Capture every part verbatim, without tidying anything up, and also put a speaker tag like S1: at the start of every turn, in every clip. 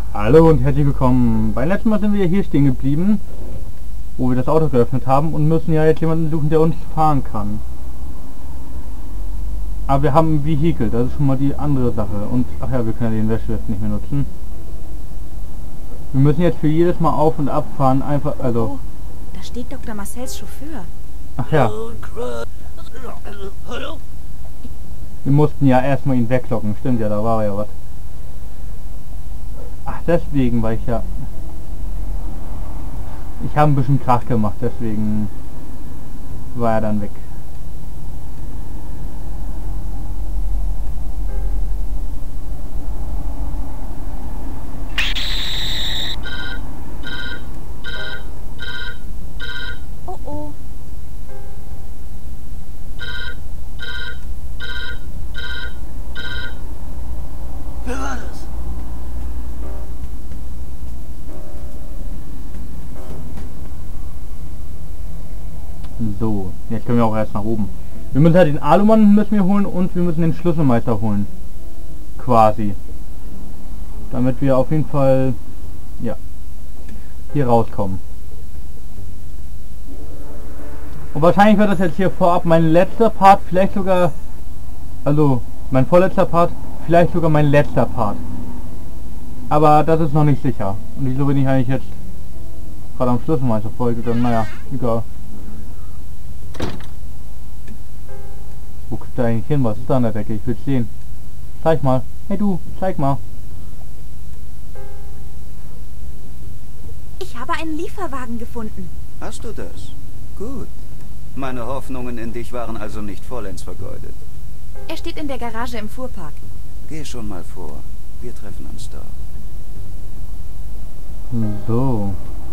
S1: Hallo und herzlich willkommen. Beim letzten Mal sind wir hier stehen geblieben, wo wir das Auto geöffnet haben und müssen ja jetzt jemanden suchen, der uns fahren kann. Aber wir haben ein Vehikel, das ist schon mal die andere Sache. Und ach ja, wir können ja den Wäschelift nicht mehr nutzen. Wir müssen jetzt für jedes Mal auf und abfahren einfach, also...
S2: Oh, da steht Doktor Marcells Chauffeur.
S1: Ach ja. Wir mussten ja erstmal ihn weglocken, stimmt ja, da war ja was. Ach, deswegen war ich ja... Ich habe ein bisschen Krach gemacht, deswegen war er dann weg.
S2: Oh oh.
S3: Wer war das?
S1: So, jetzt können wir auch erst nach oben. Wir müssen halt den Alumann müssen wir holen und wir müssen den Schlüsselmeister holen. Quasi. Damit wir auf jeden Fall, ja, hier rauskommen. Und wahrscheinlich wird das jetzt hier vorab mein letzter Part, vielleicht sogar, also mein vorletzter Part, vielleicht sogar mein letzter Part. Aber das ist noch nicht sicher. Und wieso bin ich eigentlich jetzt gerade am Schlüsselmeister vorgegangen? Naja, egal. Wo guckt da eigentlich hin? Was ist da an der Decke? Ich will sehen. Zeig mal. Hey du, zeig mal.
S2: Ich habe einen Lieferwagen gefunden.
S3: Hast du das? Gut. Meine Hoffnungen in dich waren also nicht vollends vergeudet.
S2: Er steht in der Garage im Fuhrpark.
S3: Geh schon mal vor. Wir treffen uns dort.
S1: So.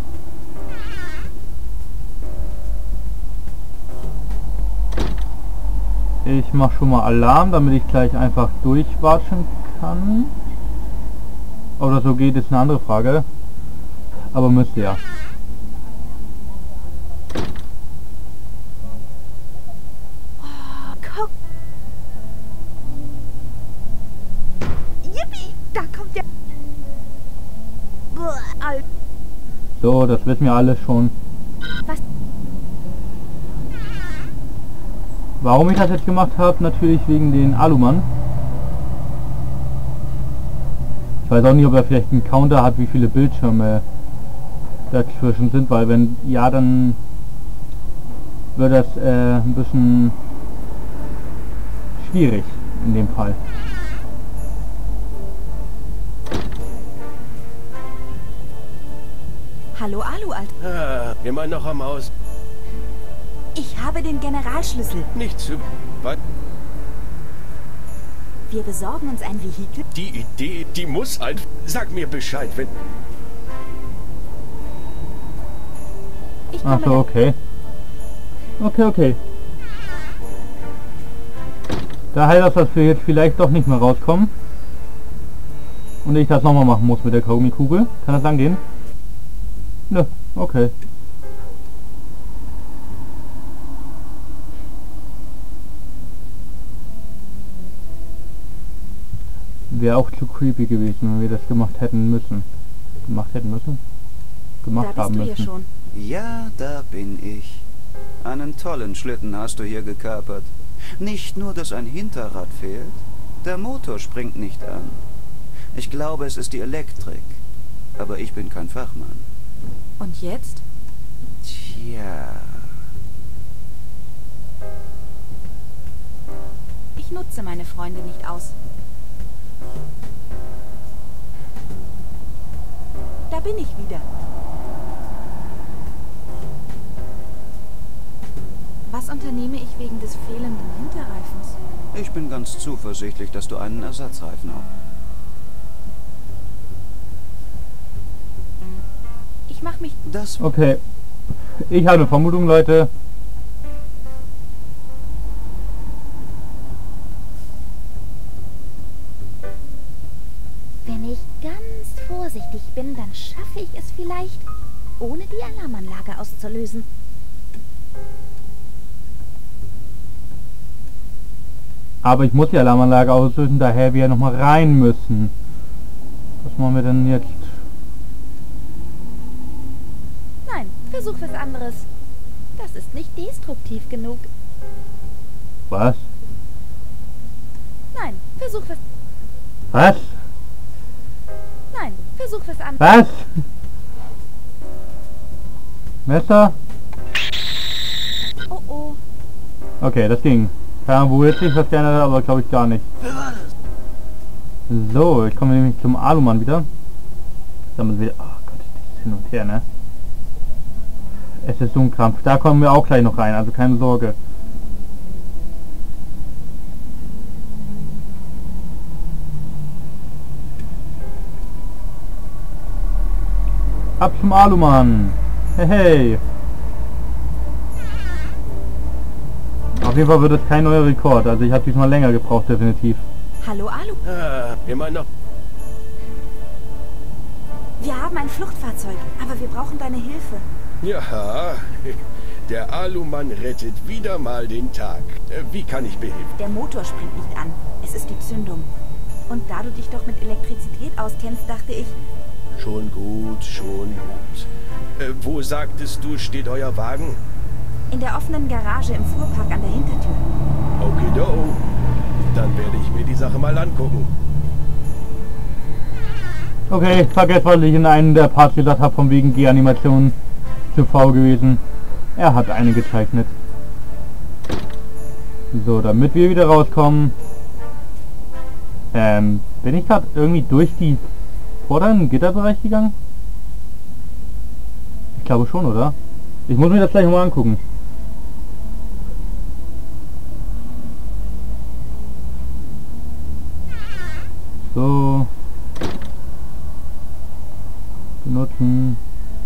S1: Ich mache schon mal Alarm, damit ich gleich einfach durchwatschen kann. Oder so geht, ist eine andere Frage. Aber müsste ja.
S2: Oh, guck. Yippie, da kommt der... Buh, Al-
S1: So, das wissen wir alles schon.
S2: Was?
S1: Warum ich das jetzt gemacht habe, natürlich wegen den Alumann. Ich weiß auch nicht, ob er vielleicht einen Counter hat, wie viele Bildschirme dazwischen sind, weil wenn ja, dann wird das äh, ein bisschen schwierig in dem Fall.
S2: Hallo Alu, Alt.
S4: Ah, immer noch am Aus.
S2: Ich habe den Generalschlüssel.
S4: Nicht zu weit.
S2: Wir besorgen uns ein Vehikel.
S4: Die Idee, die muss halt... Sag mir Bescheid, wenn...
S2: Ich
S1: Ach
S2: komme
S1: so, okay. Okay, okay. Da heißt das, dass wir jetzt vielleicht doch nicht mehr rauskommen. Und ich das nochmal machen muss mit der Kaugummi-Kugel. Kann das lang gehen? Nö, okay. Wäre auch zu creepy gewesen, wenn wir das gemacht hätten müssen. Gemacht hätten müssen? Gemacht
S2: Da
S1: haben
S2: bist du
S1: müssen.
S2: ja schon.
S3: Ja, da bin ich. Einen tollen Schlitten hast du hier gekapert. Nicht nur, dass ein Hinterrad fehlt, der Motor springt nicht an. Ich glaube, es ist die Elektrik. Aber ich bin kein Fachmann.
S2: Und jetzt?
S3: Tja...
S2: Ich nutze meine Freunde nicht aus. Da bin ich wieder. Was unternehme ich wegen des fehlenden Hinterreifens?
S3: Ich bin ganz zuversichtlich, dass du einen Ersatzreifen hast.
S2: Ich mache mich...
S3: Das...
S1: Okay. Ich habe eine Vermutung, Leute.
S5: Wenn ich ganz vorsichtig bin, dann schaffe ich es vielleicht, ohne die Alarmanlage auszulösen.
S1: Aber ich muss die Alarmanlage auslösen, daher wir ja nochmal rein müssen. Was machen wir denn jetzt?
S5: versuch was anderes. Das ist nicht destruktiv genug.
S1: Was?
S5: Nein, versuch was...
S1: Was?
S5: Nein, versuch was anderes.
S1: Was? Messer?
S5: Oh oh.
S1: Okay, das ging. Keine Ahnung, wo jetzt sich was geändert hat, aber glaube ich gar nicht. So, ich komme nämlich zum Alumann wieder. Damit wieder... Oh Gott, das ist hin und her, ne? Es ist so ein Krampf. Da kommen wir auch gleich noch rein, also keine Sorge. Ab zum Alumann. Hey, hey. Auf jeden Fall wird es kein neuer Rekord. Also ich habe diesmal länger gebraucht, definitiv.
S2: Hallo Alu.
S4: Ah, immer noch.
S2: Wir haben ein Fluchtfahrzeug, aber wir brauchen deine Hilfe.
S4: Ja, der Alumann rettet wieder mal den Tag. Äh, Wie kann ich behilfen?
S2: Der Motor springt nicht an. Es ist die Zündung. Und da du dich doch mit Elektrizität auskennst, dachte ich...
S4: Schon gut, schon gut. Äh, wo sagtest du, steht euer Wagen?
S2: In der offenen Garage im Fuhrpark an der Hintertür.
S4: Okido. Dann werde ich mir die Sache mal angucken.
S1: Okay, ich vergesse, was ich in einem der Parts gesagt habe, von wegen G-Animationen zu faul gewesen. Er hat eine gezeichnet. So, damit wir wieder rauskommen. Ähm, bin ich gerade irgendwie durch die vorderen Gitterbereich gegangen? Ich glaube schon, oder? Ich muss mir das gleich mal angucken. So. Benutzen.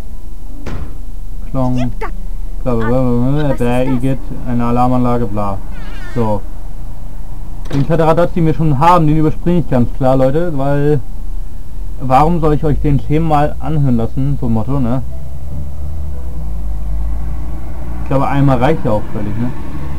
S1: Klong. Blablabla. Der Igitt. Eine Alarmanlage, bla. So. Den Kladderadatz, den wir schon haben, den überspringe ich ganz klar, Leute, weil... Warum soll ich euch den zehnmal anhören lassen? So ein Motto, ne? Ich glaube, einmal reicht ja auch völlig, ne?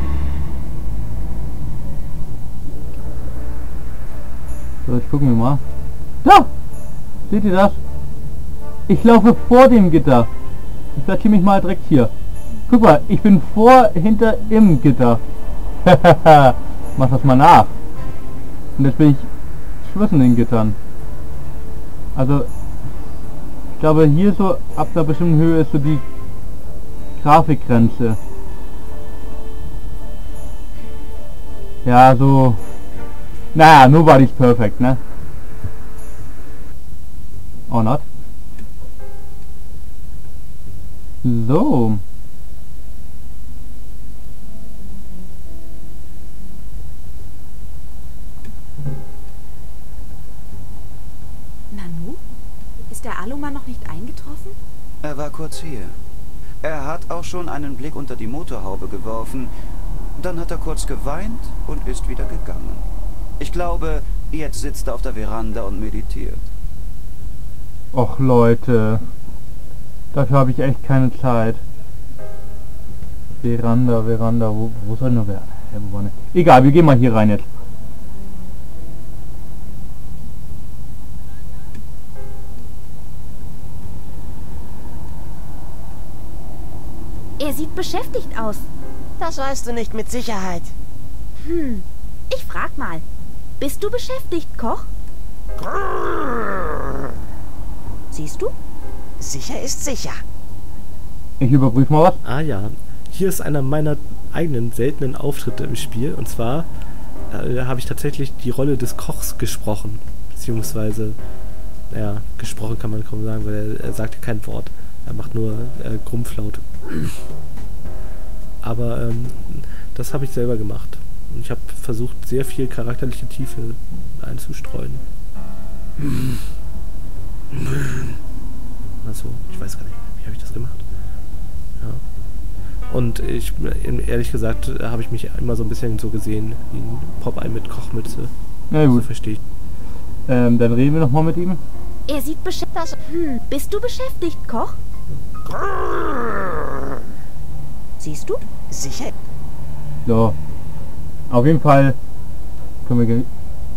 S1: So, jetzt gucken wir mal. Da! Seht ihr das? Ich laufe vor dem Gitter. Ich platziere mich mal direkt hier. Guck mal, ich bin vor, hinter, im Gitter. Mach das mal nach. Und jetzt bin ich zwischen den Gittern. Also, ich glaube hier so, ab einer bestimmten Höhe ist so die Grafikgrenze. Ja, so... Naja, nobody's perfect, ne? Or not. So.
S2: Nanu? Ist der Alumann noch nicht eingetroffen?
S3: Er war kurz hier. Er hat auch schon einen Blick unter die Motorhaube geworfen. Dann hat er kurz geweint und ist wieder gegangen. Ich glaube, jetzt sitzt er auf der Veranda und meditiert.
S1: Och Leute. Dafür habe ich echt keine Zeit. Veranda, Veranda, wo, wo soll nur wer? Hä, wo war ne? Egal, wir gehen mal hier rein jetzt.
S5: Er sieht beschäftigt aus.
S6: Das weißt du nicht mit Sicherheit.
S5: Hm, ich frag mal. Bist du beschäftigt, Koch? Siehst du?
S6: Sicher ist sicher.
S1: Ich überprüfe mal was.
S7: Ah ja, hier ist einer meiner eigenen seltenen Auftritte im Spiel. Und zwar äh, habe ich tatsächlich die Rolle des Kochs gesprochen. Beziehungsweise, naja, gesprochen kann man kaum sagen, weil er, er sagte kein Wort. Er macht nur äh, Grumpflaut. Aber ähm, das habe ich selber gemacht. Und ich habe versucht, sehr viel charakterliche Tiefe einzustreuen. Also, ich weiß gar nicht, wie habe ich das gemacht? Ja. Und ich, ehrlich gesagt, habe ich mich immer so ein bisschen so gesehen, wie ein Popeye mit Kochmütze.
S1: Na gut.
S7: So verstehe ich.
S1: Ähm, dann reden wir noch mal mit ihm.
S5: Er sieht beschäftigt. Hm, bist du beschäftigt, Koch? Siehst du?
S6: Sicher.
S1: So. Auf jeden Fall können wir... ge-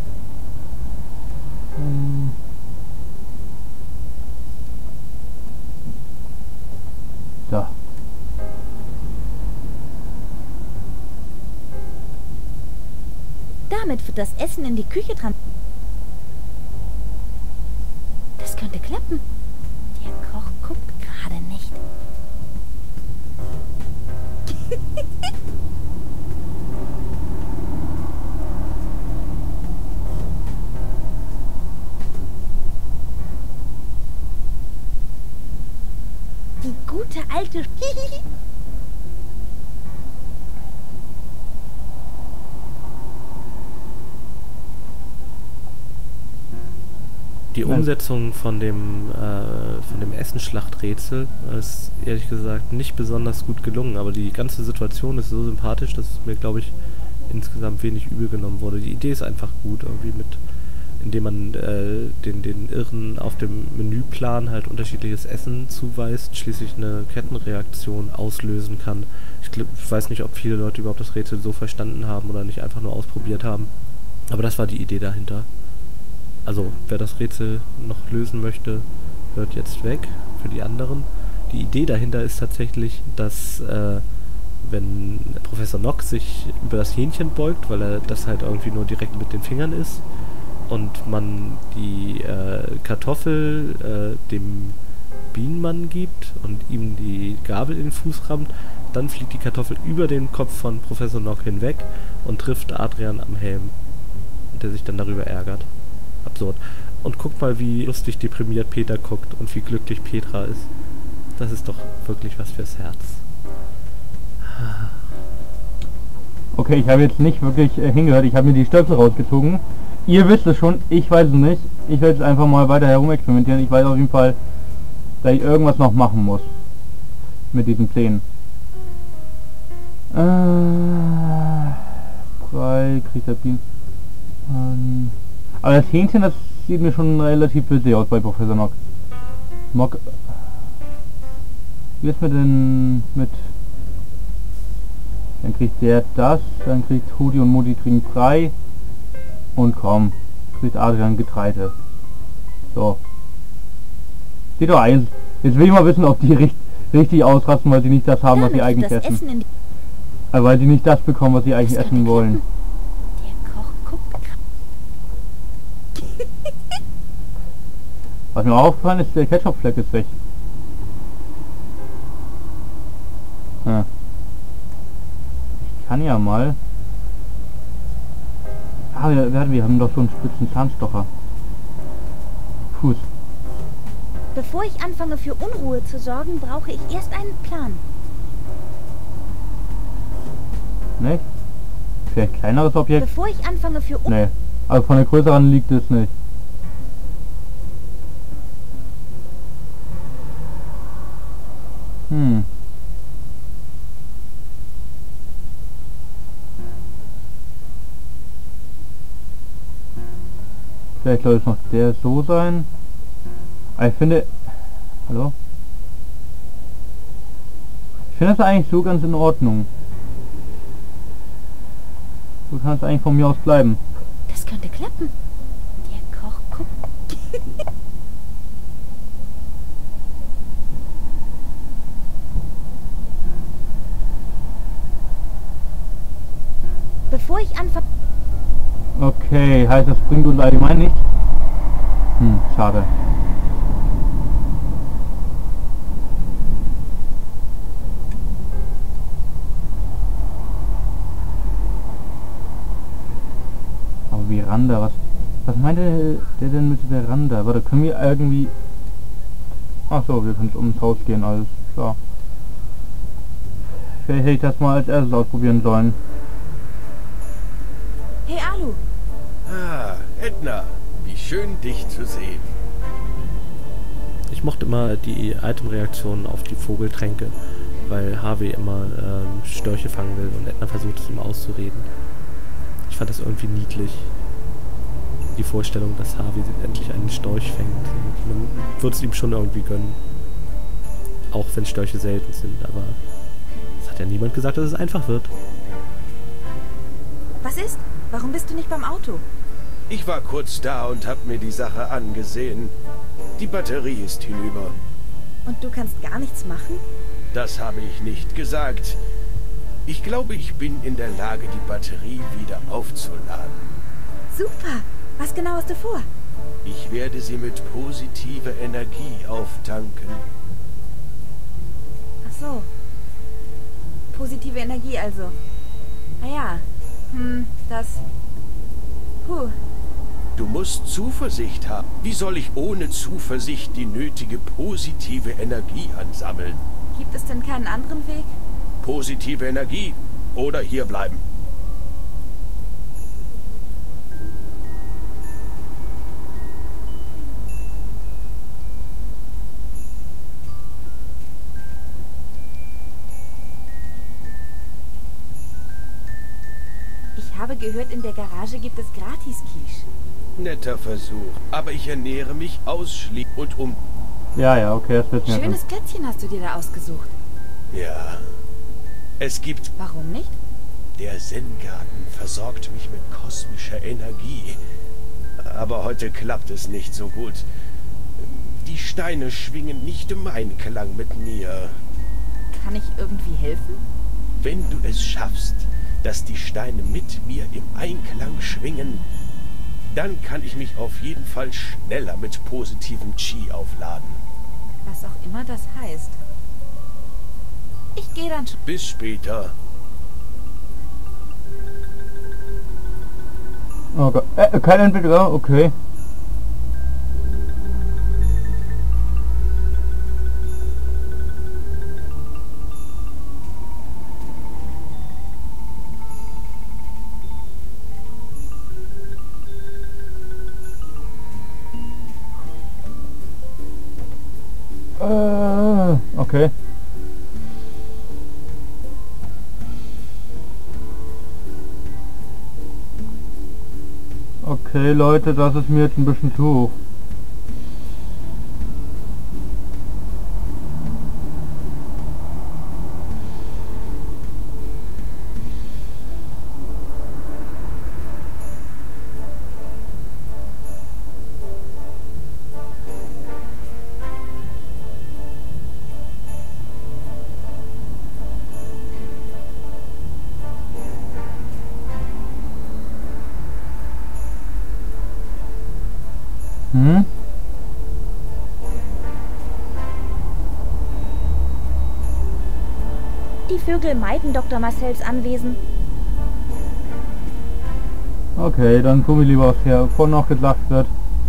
S1: Ähm. So.
S2: wird das Essen in die Küche dran.
S5: Das könnte klappen. Der Koch guckt gerade nicht.
S2: Die gute alte...
S7: Die Umsetzung von dem, äh, von dem Essenschlachträtsel ist ehrlich gesagt nicht besonders gut gelungen, aber die ganze Situation ist so sympathisch, dass es mir, glaube ich, insgesamt wenig übel genommen wurde. Die Idee ist einfach gut, irgendwie mit, indem man äh, den, den Irren auf dem Menüplan halt unterschiedliches Essen zuweist, schließlich eine Kettenreaktion auslösen kann. Ich, glaub, ich weiß nicht, ob viele Leute überhaupt das Rätsel so verstanden haben oder nicht einfach nur ausprobiert haben, aber das war die Idee dahinter. Also, wer das Rätsel noch lösen möchte, hört jetzt weg. Für die anderen. Die Idee dahinter ist tatsächlich, dass äh, wenn Professor Nock sich über das Hähnchen beugt, weil er das halt irgendwie nur direkt mit den Fingern isst, und man die äh, Kartoffel äh, dem Bienenmann gibt und ihm die Gabel in den Fuß rammt, dann fliegt die Kartoffel über den Kopf von Professor Nock hinweg und trifft Adrian am Helm, der sich dann darüber ärgert. Absurd. Und guck mal, wie lustig deprimiert Peter guckt und wie glücklich Petra ist. Das ist doch wirklich was fürs Herz.
S1: Okay, ich habe jetzt nicht wirklich äh, hingehört. Ich habe mir die Stöpsel rausgezogen. Ihr wisst es schon, ich weiß es nicht. Ich werde jetzt einfach mal weiter herumexperimentieren. Ich weiß auf jeden Fall, dass ich irgendwas noch machen muss. Mit diesen Plänen. Äh... Drei, Kristabin... Ähm... Aber das Hähnchen, das sieht mir schon relativ witzig aus bei Professor Nock. Mock. Wie ist mir denn mit... Dann kriegt der das, dann kriegt Hudi und Mutti kriegen Brei. Und komm, kriegt Adrian Getreide. So. Steht doch eins. Jetzt will ich mal wissen, ob die richt richtig ausrasten, weil sie nicht das haben, was sie eigentlich essen. essen also weil sie nicht das bekommen, was sie eigentlich essen wollen. Was mir auch aufgefallen ist, der Ketchupfleck ist weg. Ja. Ich kann ja mal... Ah, wir, wir haben doch so einen spitzen Zahnstocher. Fuß.
S2: Bevor ich anfange für Unruhe zu sorgen, brauche ich erst einen Plan.
S1: Ne? Vielleicht kleineres Objekt?
S2: Bevor ich anfange für Unruhe...
S1: Ne, also von der größeren liegt es nicht. Hm. Vielleicht soll es noch der so sein. Aber ich finde... Hallo? Ich finde das eigentlich so ganz in Ordnung. So kann es eigentlich von mir aus bleiben.
S5: Das könnte klappen. Der Koch guckt...
S2: Bevor ich anfange...
S1: Okay, heißt das bringt uns allgemein nicht? Hm, schade. Aber Veranda, was... Was meinte der denn mit Veranda? Warte, können wir irgendwie... Ach so, wir können ums Haus gehen, alles klar. Vielleicht hätte ich das mal als erstes ausprobieren sollen.
S2: Hey Alu!
S4: Ah, Edna, wie schön dich zu sehen.
S7: Ich mochte immer die Itemreaktionen auf die Vogeltränke, weil Harvey immer ähm, Störche fangen will und Edna versucht es ihm auszureden. Ich fand das irgendwie niedlich. Die Vorstellung, dass Harvey endlich einen Storch fängt. Und man würde es ihm schon irgendwie gönnen. Auch wenn Störche selten sind, aber es hat ja niemand gesagt, dass es einfach wird.
S2: Was ist? Warum bist du nicht beim Auto?
S4: Ich war kurz da und hab mir die Sache angesehen. Die Batterie ist hinüber.
S2: Und du kannst gar nichts machen?
S4: Das habe ich nicht gesagt. Ich glaube, ich bin in der Lage, die Batterie wieder aufzuladen.
S2: Super. Was genau hast du vor?
S4: Ich werde sie mit positiver Energie auftanken.
S2: Ach so. Positive Energie also. Ah ja. Hm, das... Puh.
S4: Du musst Zuversicht haben. Wie soll ich ohne Zuversicht die nötige positive Energie ansammeln?
S2: Gibt es denn keinen anderen Weg?
S4: Positive Energie oder hier bleiben.
S2: Ich habe gehört, in der Garage gibt es Gratis-Quiche.
S4: Netter Versuch, aber ich ernähre mich ausschließlich und um...
S1: Ja, ja, okay, das wird mir
S2: Schönes Plätzchen hast du dir da ausgesucht.
S4: Ja, es gibt...
S2: Warum nicht?
S4: Der Zen-Garten versorgt mich mit kosmischer Energie. Aber heute klappt es nicht so gut. Die Steine schwingen nicht im Einklang mit mir.
S2: Kann ich irgendwie helfen?
S4: Wenn du es schaffst, dass die Steine mit mir im Einklang schwingen, dann kann ich mich auf jeden Fall schneller mit positivem Qi aufladen.
S2: Was auch immer das heißt. Ich gehe dann schon.
S4: Bis später.
S1: Oh Gott. Äh, kein Entwickler, okay. Äh, okay. Okay, Leute, das ist mir jetzt ein bisschen zu hoch. Hm?
S5: Die Vögel meiden Doktor Marcells Anwesen.
S1: Okay, dann tun wir lieber was her, bevor noch gelacht wird.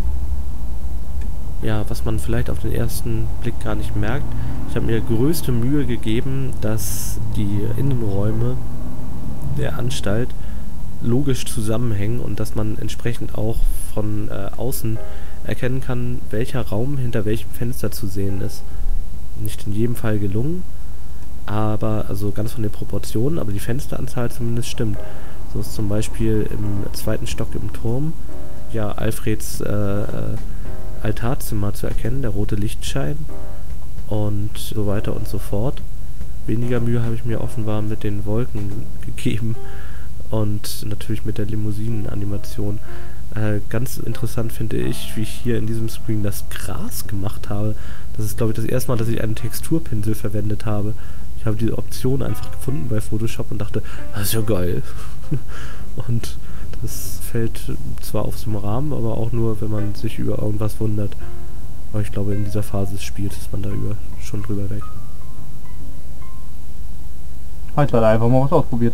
S7: Ja, was man vielleicht auf den ersten Blick gar nicht merkt. Ich habe mir größte Mühe gegeben, dass die Innenräume der Anstalt logisch zusammenhängen und dass man entsprechend auch von äh, außen erkennen kann, welcher Raum hinter welchem Fenster zu sehen ist. Nicht in jedem Fall gelungen, aber also ganz von den Proportionen, aber die Fensteranzahl zumindest stimmt. So ist zum Beispiel im zweiten Stock im Turm ja Alfreds äh, äh, Altarzimmer zu erkennen, der rote Lichtschein und so weiter und so fort. Weniger Mühe habe ich mir offenbar mit den Wolken gegeben und natürlich mit der Limousinen-Animation. Äh, ganz interessant finde ich, wie ich hier in diesem Screen das Gras gemacht habe. Das ist, glaube ich, das erste Mal, dass ich einen Texturpinsel verwendet habe. Ich habe diese Option einfach gefunden bei Photoshop und dachte, das ist ja geil. Und das fällt zwar auf so einem Rahmen, aber auch nur, wenn man sich über irgendwas wundert. Aber ich glaube, in dieser Phase des Spiels ist man da über, schon drüber weg.
S1: Heute hat er einfach mal was ausprobiert.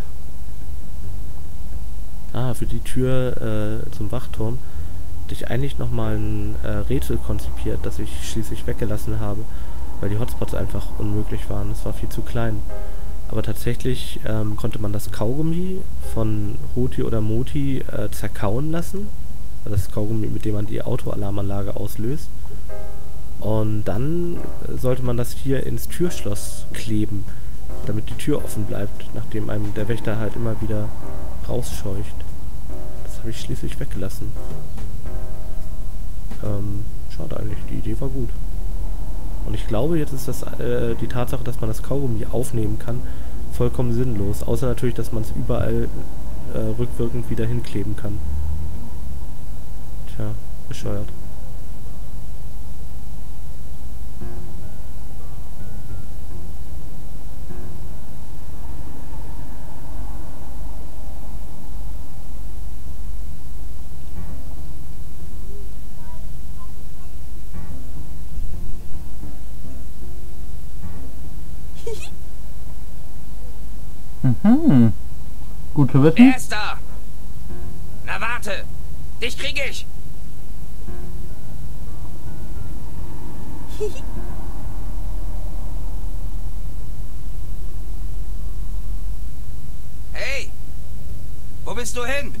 S7: Ah, für die Tür äh, zum Wachturm hatte ich eigentlich nochmal ein äh, Rätsel konzipiert, das ich schließlich weggelassen habe, weil die Hotspots einfach unmöglich waren. Es war viel zu klein. Aber tatsächlich ähm, konnte man das Kaugummi von Hoti oder Moti äh, zerkauen lassen. Das Kaugummi, mit dem man die Autoalarmanlage auslöst. Und dann sollte man das hier ins Türschloss kleben, damit die Tür offen bleibt, nachdem einem der Wächter halt immer wieder rausscheucht. Das habe ich schließlich weggelassen. Ähm, schade eigentlich, die Idee war gut. Und ich glaube, jetzt ist das äh, die Tatsache, dass man das Kaugummi aufnehmen kann, vollkommen sinnlos. Außer natürlich, dass man es überall äh, rückwirkend wieder hinkleben kann. Tja, bescheuert.
S1: Mhm. Gut zu wissen.
S8: Wer ist da? Na warte! Dich krieg ich! Hey! Wo bist du hin?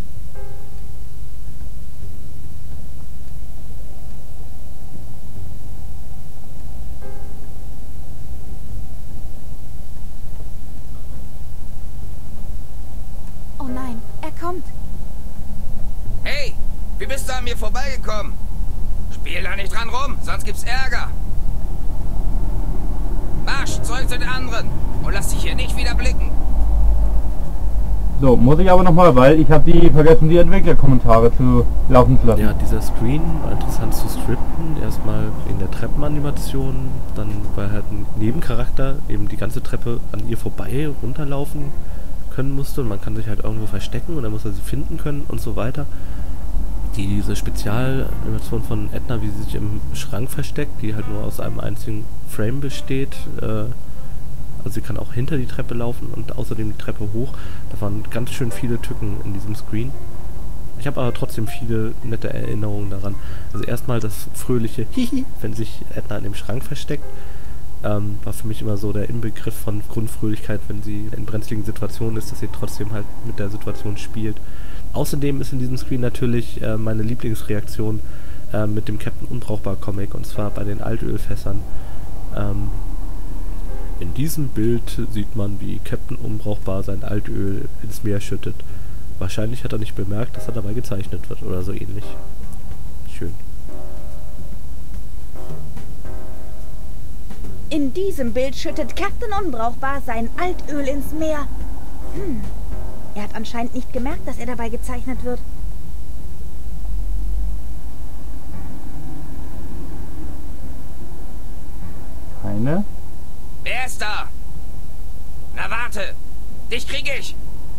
S2: Oh nein, er kommt.
S8: Hey! Wie bist du an mir vorbeigekommen? Spiel da nicht dran rum, sonst gibt's Ärger. Marsch, zurück zu den anderen und lass dich hier nicht wieder blicken.
S1: So, muss ich aber nochmal, weil ich habe die vergessen, die Entwicklerkommentare zu laufen zu lassen.
S7: Ja, dieser Screen war interessant zu scripten. Erstmal in der Treppenanimation, dann weil halt ein Nebencharakter eben die ganze Treppe an ihr vorbei runterlaufen können musste und man kann sich halt irgendwo verstecken und dann muss er sie finden können und so weiter. Die, diese Spezialanimation von Edna, wie sie sich im Schrank versteckt, die halt nur aus einem einzigen Frame besteht, äh, also sie kann auch hinter die Treppe laufen und außerdem die Treppe hoch. Da waren ganz schön viele Tücken in diesem Screen. Ich habe aber trotzdem viele nette Erinnerungen daran. Also erstmal das fröhliche Hihi, wenn sich Edna in dem Schrank versteckt. Ähm, war für mich immer so der Inbegriff von Grundfröhlichkeit, wenn sie in brenzligen Situationen ist, dass sie trotzdem halt mit der Situation spielt. Außerdem ist in diesem Screen natürlich äh, meine Lieblingsreaktion äh, mit dem Captain Unbrauchbar Comic, und zwar bei den Altölfässern. Ähm, in diesem Bild sieht man, wie Captain Unbrauchbar sein Altöl ins Meer schüttet. Wahrscheinlich hat er nicht bemerkt, dass er dabei gezeichnet wird oder so ähnlich. Schön.
S2: In diesem Bild schüttet Captain Unbrauchbar sein Altöl ins Meer. Hm. Er hat anscheinend nicht gemerkt, dass er dabei gezeichnet wird.
S1: Keine.
S8: Wer ist da? Na warte! Dich krieg ich!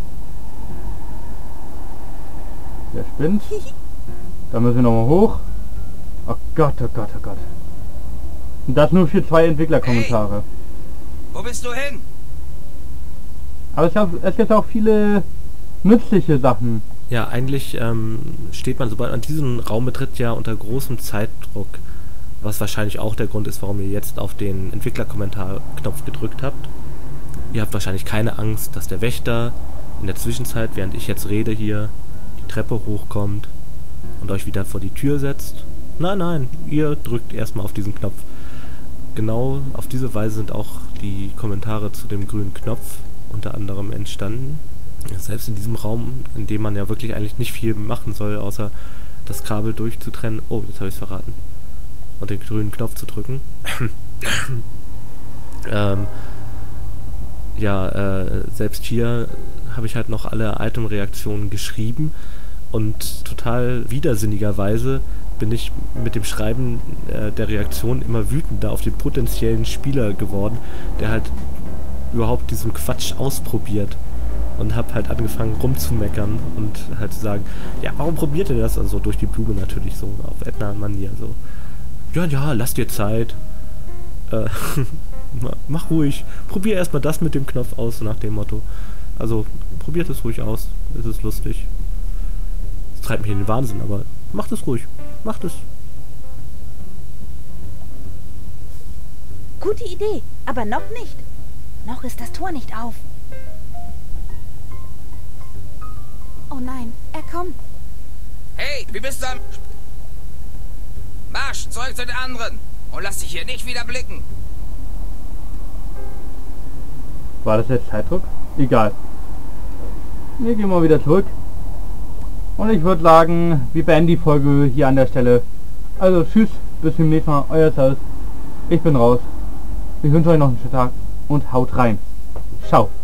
S1: Der spinnt. Da müssen wir nochmal hoch. Oh Gott, oh Gott, oh Gott. Und das nur für zwei Entwicklerkommentare.
S8: Hey, wo bist du hin?
S1: Aber ich glaube, es gibt auch viele nützliche Sachen.
S7: Ja, eigentlich ähm, steht man, sobald man diesen Raum betritt, ja unter großem Zeitdruck. Was wahrscheinlich auch der Grund ist, warum ihr jetzt auf den Entwicklerkommentar-Knopf gedrückt habt. Ihr habt wahrscheinlich keine Angst, dass der Wächter in der Zwischenzeit, während ich jetzt rede hier, die Treppe hochkommt und euch wieder vor die Tür setzt. Nein, nein, ihr drückt erstmal auf diesen Knopf. Genau auf diese Weise sind auch die Kommentare zu dem grünen Knopf unter anderem entstanden. Selbst in diesem Raum, in dem man ja wirklich eigentlich nicht viel machen soll, außer das Kabel durchzutrennen. Oh, jetzt habe ich es verraten. Und den grünen Knopf zu drücken. ähm, ja, äh, selbst hier habe ich halt noch alle Item-Reaktionen geschrieben und total widersinnigerweise bin ich mit dem Schreiben äh, der Reaktion immer wütender auf den potenziellen Spieler geworden, der halt überhaupt diesen Quatsch ausprobiert, und habe halt angefangen rumzumeckern und halt zu sagen, ja, warum probiert ihr das? Also durch die Blume natürlich, so auf Edna-Manier, so, ja, ja, lass dir Zeit, äh, mach ruhig, probier erstmal das mit dem Knopf aus, so nach dem Motto. Also, probiert es ruhig aus, es ist lustig. Es treibt mich in den Wahnsinn, aber macht es ruhig, macht es.
S2: Gute Idee, aber noch nicht. Noch ist das Tor nicht auf. Oh nein, er kommt.
S8: Hey, wie bist du am... Marsch, zurück zu den anderen und lass dich hier nicht wieder blicken.
S1: War das jetzt Zeitdruck? Egal. Wir gehen mal wieder zurück. Und ich würde sagen, wir beenden die Folge hier an der Stelle. Also tschüss, bis zum nächsten Mal, euer Servus. Ich bin raus. Ich wünsche euch noch einen schönen Tag und haut rein. Ciao.